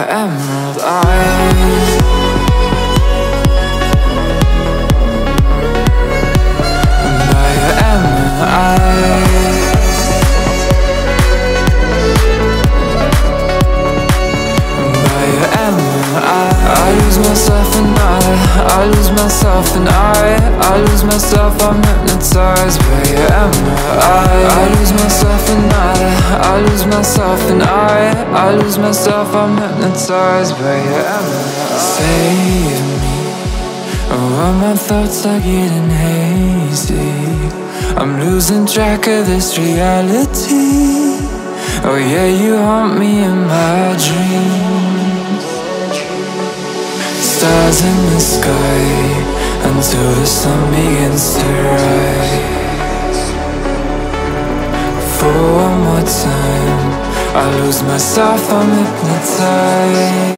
your emerald eyes. By your emerald eyes. By your emerald eyes. I lose myself and I lose myself and I lose myself, I'm hypnotized by your emerald eyes. I lose myself and I lose myself and I lose myself, I'm hypnotized by your emerald eyes. Save me, oh, my thoughts are getting hazy. I'm losing track of this reality. Oh yeah, you haunt me in my dreams. Stars in the sky until the sun begins to rise. For one more time, I lose myself, I'm hypnotized.